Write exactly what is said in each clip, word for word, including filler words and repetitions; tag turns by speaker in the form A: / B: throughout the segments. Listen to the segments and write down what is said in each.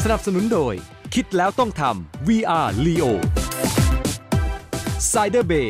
A: สนับสนุนโดยคิดแล้วต้องทำ วี อาร์ Leo Cider Bay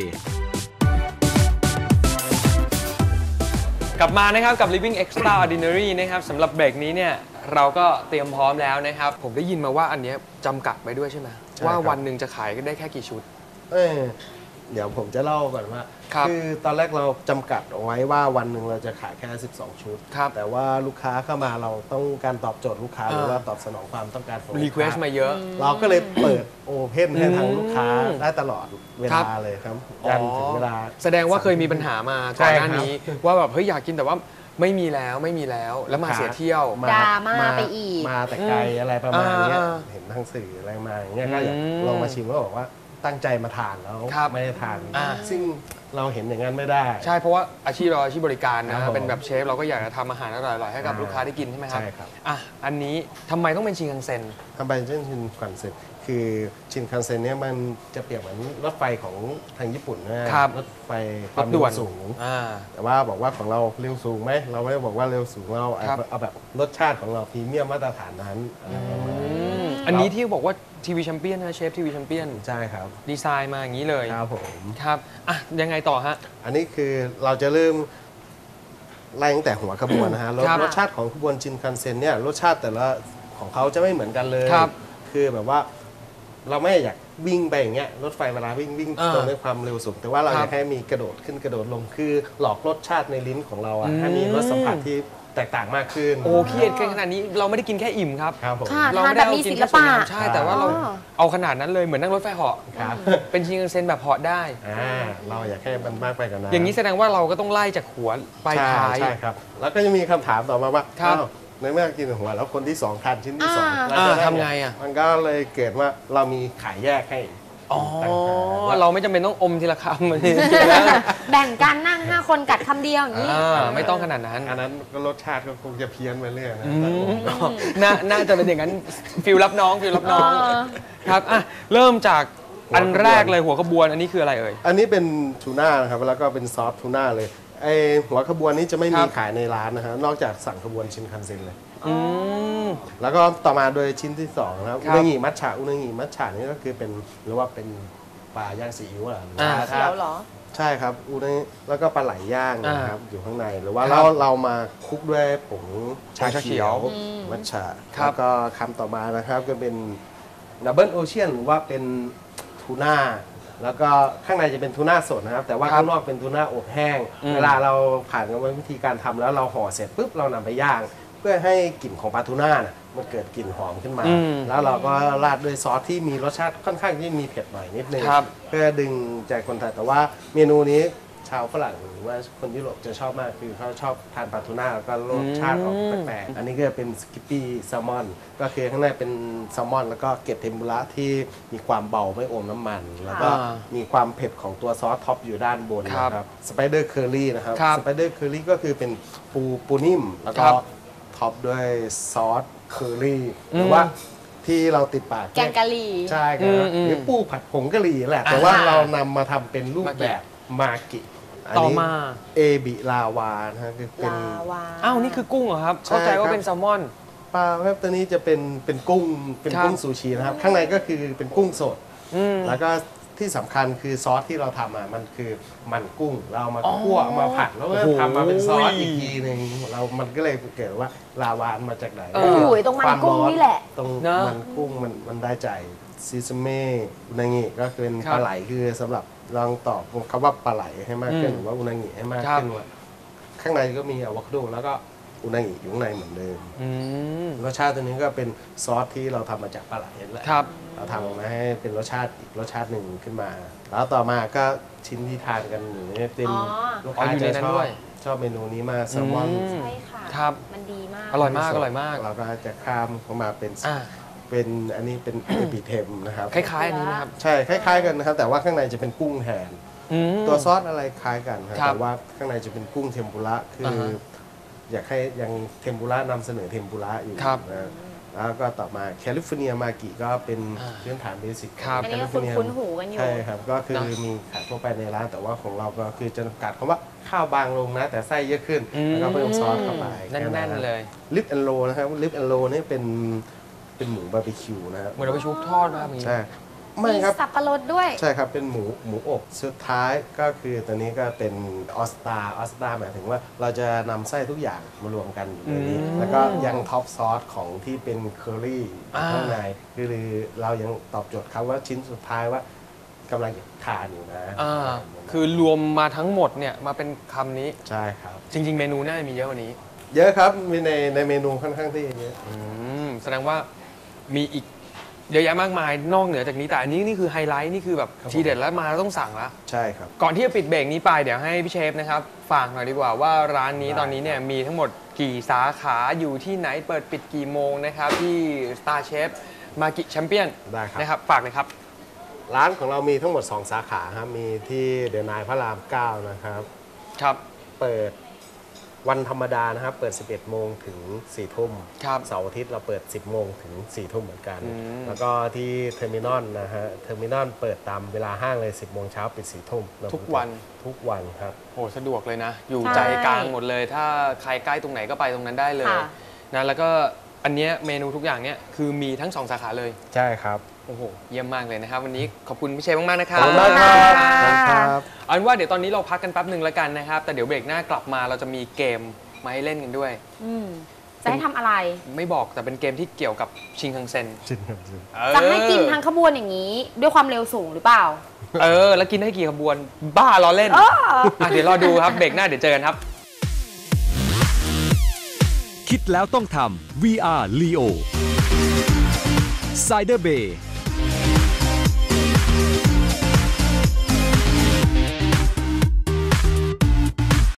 B: กลับมานะครับกับ Living Extraordinary นะครับสำหรับเบรกนี้เนี่ยเราก็เตรียมพร้อมแล้วนะครับผมได้ยินมาว่าอันนี้จำกัดไปด้วยใช่ไหมว่าวันหนึ่งจะขายได้แค่กี่ชุด
C: เออเดี๋ยวผมจะเล่าก่อนว่าคือตอนแรกเราจำกัดเอาไว้ว่าวันหนึ่งเราจะขายแค่สิบสองชุดแต่ว่าลูกค้าเข้ามาเราต้องการตอบโจทย์ลูกค้าหรือว่าตอบสนองความต้องการของลูกค้า
B: รีเควสต์มาเยอะ
C: เราก็เลยเปิดโอเพนให้ทางลูกค้าได้ตลอดเวลาเลยครับยันถึงเวลา
B: แสดงว่าเคยมีปัญหามาก่อนหน้านี้ว่าแบบเฮ้ยอยากกินแต่ว่าไม่มีแล้วไม่มีแล้วแล้วมาเสียเที่ยว
D: ดราม่าไปอีก
C: มาแต่ไกลอะไรประมาณนี้เห็นทางสื่ออะไรมาอย่างเงี้ยก็อยากลองมาชิมแล้วบอกว่าตั้งใจมาทานแล้วไม่ได้ทานซึ่งเราเห็นอย่างนั้นไม่ได้
B: ใช่เพราะว่าอาชีพเราอาชีพบริการนะเป็นแบบเชฟเราก็อยากจะทำอาหารอร่อยๆให้กับลูกค้าได้กินใช่ไหมครับ
C: ใช่ครับ
B: อ่ะอันนี้ทำไมต้องเป็นชินคันเซ็น
C: ทำไมต้องชินคันเซ็นคือชินคันเซ็นเนี่ยมันจะเปรียบเหมือนรถไฟของทางญี่ปุ่นนะครับรถไฟความเร็วสูงแต่ว่าบอกว่าของเราเร็วสูงไหมเราไม่ได้บอกว่าเร็วสูงเราเอาแบบรสชาติของเราพรีเมียมมาตรฐานนั้น
B: อันนี้ที่บอกว่าทีวีแชมเปี้ยนนะเชฟทีวีแชมเปี้ยน
C: ใช่ครับ
B: ดีไซน์มาอย่างนี้เลย
C: ครับผม
B: ครับอ่ะยังไงต่อฮะ
C: อันนี้คือเราจะเริ่มไล่ตั้งแต่หัวขบวนนะฮะรสชาติของขบวนชินคันเซ็นเนี่ยรสชาติแต่ละของเขาจะไม่เหมือนกันเลยคือแบบว่าเราไม่อยากวิ่งไปอย่างเงี้ยรถไฟเวลาวิ่งวิ่งตรงด้วยความเร็วสูงแต่ว่าเราอยากให้มีกระโดดขึ้นกระโดดลงคือหลอกรสชาติในลิ้นของเราอะให้มีรสสัมผัสที่แตกต่างมากขึ้น
B: โอ้เครียดขนาดนี้เราไม่ได้กินแค่อิ่มครับ
D: เราไม่ได้เอากินแค่ส่วนน้
B: ำใช่แต่ว่าเราเอาขนาดนั้นเลยเหมือนนั่งรถไฟเหาะเป็นชินคันเซ็นแบบเหาะได้
C: เราอยากให้มันมากไปกว่านั้น
B: อย่างนี้แสดงว่าเราก็ต้องไล่จากหัวไปท้าย
C: ใช่ครับแล้วก็จะมีคำถามต่อมาว่าในเมื่อกินหัวแล้วคนที่สองทานชิ้นที่สอง
B: ทำไงอ่ะ
C: มันก็เลยเกิดว่าเรามีขายแยกให้
B: อ๋อเราไม่จำเป็นต้องอมทีละคำมัน
D: แบ่งกันนั่งห้าคนกัดคำเดียวอย่างนี้
B: ไม่ต้องขนาดนั้น
C: อันนั้นก็รสชาติก็คงจะเพี้ยนไปเรื่อยนะ
B: น่าจะเป็นอย่างนั้นฟิลรับน้องฟิลรับน้องครับอ่ะเริ่มจากอันแรกเลยหัวขบวนอันนี้คืออะไรเอ่ย
C: อันนี้เป็นทูน่านะครับแล้วก็เป็นซอสทูน่าเลยไอหัวขบวนนี้จะไม่มีขายในร้านนะฮะนอกจากสั่งขบวนชินคันเซ็นเลยแล้วก็ต่อมาโดยชิ้นที่สองนะครับอุนางิมัทฉะอุนางิมัทฉะนี่ก็คือเป็นหรือว่าเป็นปลาย่างซีอิ๊วอ่ะ
D: เขียวเหรอ
C: ใช่ครับอุนางิแล้วก็ปลาไหลย่างนะครับอยู่ข้างในหรือว่าเราเรามาคลุกด้วยผงชาเขียวมัทฉะแล้วก็คำต่อมานะครับก็เป็นดับเบิลโอเชียนหรือว่าเป็นทูน่าแล้วก็ข้างในจะเป็นทูน่าสดนะครับแต่ว่าข้างนอกเป็นทูน่าอบแห้งเวลาเราผ่านกรรมวิธีการทำแล้วเราห่อเสร็จปุ๊บเรานำไปย่างเพื่อให้กลิ่นของปลาทูน่าน่ะมันเกิดกลิ่นหอมขึ้นมาแล้วเราก็ราดด้วยซอสที่มีรสชาติค่อนข้างที่มีเผ็ดหน่อยนิดนึงเพื่อดึงใจคนไทยแต่ว่าเมนูนี้ชาวฝรั่งหรือว่าคนยุโรปจะชอบมากคือเขาชอบทานปลาทูน่าแล้วก็รสชาติออกแปลกๆอันนี้ก็เป็นสกิปปี้แซลมอนก็คือข้างในเป็นแซลมอนแล้วก็เกล็ดเทมปุระที่มีความเบาไม่อมน้ำมันแล้วก็มีความเผ็ดของตัวซอสท็อปอยู่ด้านบนนะครับสไปเดอร์เคอรี่นะครับสไปเดอร์เคอรี่ก็คือเป็นปูปูนิ่มแล้วก็ท็อปด้วยซอสเคอรี่หรือว่าที่เราติดปาก
D: แกงกะหรี่
C: ใช่ครับหรือปูผัดผงกะหรี่แหละแต่ว่าเรานำมาทำเป็นรูปแบบมากิ
B: ต่อมา
C: เอบิลาวานะฮะคือเป็น
B: อ้าวนี่คือกุ้งเหรอครับเข้าใจว่าเป็นแซลมอน
C: ปลาครับตัวนี้จะเป็นเป็นกุ้งเป็นกุ้งซูชินะครับข้างในก็คือเป็นกุ้งสดแล้วก็ที่สำคัญคือซอสที่เราทำอ่ะมันคือมันกุ้งเรามาคั่วมาผัดแล้วก็ทำมาเป็นซอสอีกทีหนึ่งเรามันก็เลยเกิดว่าลาวามาจากไหน
D: อยู่ตรงมันกุ้งนี่แหละ
C: ตรงมันกุ้งมันมันได้ใจซิซาเม่อุนางิก็เป็นปลาไหลคือสำหรับลองตอบคำว่าปลาไหลให้มากขึ้นหรือว่าอุนางิให้มากขึ้นว่าข้างในก็มีอะโวคาโดแล้วก็อุนางิอยู่ข้างในเหมือนเดิมรสชาติตัวนี้ก็เป็นซอสที่เราทำมาจากปลาไหลแหละเราทำออกมาให้เป็นรสชาติอีกรสชาติหนึ่งขึ้นมาแล้วต่อมาก็ชิ้นที่ทานกันอยู่ในเต็มลูกค้าจะชอบชอบเมนูนี้มาแซลมอน
D: ใช่ค่ะมันดีมาก
B: อร่อยมากอร่อยมาก
C: เราก็จะข้ามเข้ามาเป็นเป็นอันนี้เป็นเอบิเทมนะครับ
B: คล้ายๆอันนี้นะครับ
C: ใช่คล้ายๆกันนะครับแต่ว่าข้างในจะเป็นกุ้งแทนตัวซอสอะไรคล้ายกันครับแต่ว่าข้างในจะเป็นกุ้งเทมปุระคืออยากให้ยังเทมปุระนำเสนอเทมปุระอยู่นะแล้วก็ต่อมาแคลิฟอร์เนียมากิก็เป็นพื้นฐานเบสิก
D: อันนี้ก็คุ้นหูกันอยู่
C: ใช่ครับก็คือมีขายทั่วไปในร้านแต่ว่าของเราก็คือจะจำกัดคำว่าข้าวบางลงนะแต่ไส้เยอะขึ้นแล้วก็เพิ่มซอสเข้าไป
B: แน่นๆเลย
C: ลิปแอนโลนะครับลิปแอนโลนี่เป็นเป็นหมูบาร์บีคิวนะครับ
B: เหมือนเราไปชุบทอดมาแบบนี้
C: ใช่ไม่
D: มี
C: ครับ
D: สับปะรดด้วย
C: ใช่ครับเป็นหมูหมูอบสุดท้ายก็คือตัวนี้ก็เป็นออสตาออสตาหมายถึงว่าเราจะนำไส้ทุกอย่างมารวมกันอยู่ในนี้
B: อืม
C: แล้วก็ยังท็อปซอสของที่เป็นเคอรี่
B: อ่า
C: ข้างในคือเรายังตอบโจทย์เขาว่าชิ้นสุดท้ายว่ากำลังจะทานอยู่นะ
B: อ่าคือรวมมาทั้งหมดเนี่ยมาเป็นคำนี้
C: ใช่ครับ
B: จริง ๆ เมนูน่าจะมีเยอะกว่านี้
C: เยอะครับมีในในเมนูค่อนข้างที่เยอะ
B: อืมแสดงว่ามีอีกเยอะแยะมากมายนอกเหนือจากนี้แต่อันนี้นี่คือไฮไลท์นี่คือแบบทีเด็ดแล้วมาแล้วต้องสั่งละ
C: ใช่ครับ
B: ก่อนที่จะปิดเบรกนี้ไปเดี๋ยวให้พี่เชฟนะครับฝากหน่อยดีกว่าว่าร้านนี้ตอนนี้เนี่ยมีทั้งหมดกี่สาขาอยู่ที่ไหนเปิดปิดกี่โมงนะครับที่ Star Chef มากิแชมเปี้ยน
C: ได้ครับ
B: นะครับฝากเลยครับ
C: ร้านของเรามีทั้งหมดสองสาขาครับมีที่เดนายพระรามเก้านะครับ
B: ครับ
C: เปิดวันธรรมดานะครับ เปิด สิบเอ็ดโมงถึง สี่ทุ่ม
B: ครับ
C: เสาร์อาทิตย์เราเปิด สิบโมงถึง สี่ทุ่มเหมือนกัน
B: อืม
C: แล้วก็ที่เทอร์มินอลนะฮะ เทอร์มินอลเปิดตามเวลาห้างเลย สิบโมงเช้าปิด สี่ทุ่ม
B: ทุกวัน
C: ทุกวันครับ
B: โหสะดวกเลยนะ อยู่
D: ใช่
B: ใจกลางหมดเลย ถ้าใครใกล้ตรงไหนก็ไปตรงนั้นได้เลย
D: ค่ะ
B: นะแล้วก็อันเนี้ยเมนูทุกอย่างเนี้ยคือมีทั้งสองสาขาเลย
C: ใช่ครับ
B: โอ้โหเยี่ยมมากเลยนะครับ วันนี้ขอบคุณพี่เชฟมากๆนะครับ
C: ขอบคุณมากครับ
D: ขอบคุณค่ะ
C: ครับ
B: เอาเป็นว่าเดี๋ยวตอนนี้เราพักกันแป๊บหนึ่งแล้วกันนะครับ แต่เดี๋ยวเบรกหน้ากลับมาเราจะมีเกมมาให้เล่นกันด้วย
D: อืมจะให้ทำอะไร
B: ไม่บอกแต่เป็นเกมที่เกี่ยวกับชิงคังเซ็น
C: จริงครับจริง
B: เออ
D: จะให้กินทั้งขบวนอย่างนี้ ด้วยความเร็วสูงหรือเปล่า
B: เออ แล้วกินให้กี่ขบวน บ้าล้อเล่น
D: เออ
B: อ่ะเดี๋ยวรอดูครับเบรกหน้าเดี๋ยวเจอกันครับ
A: คิดแล้วต้องทำ วี อาร์ Leo Cider Bay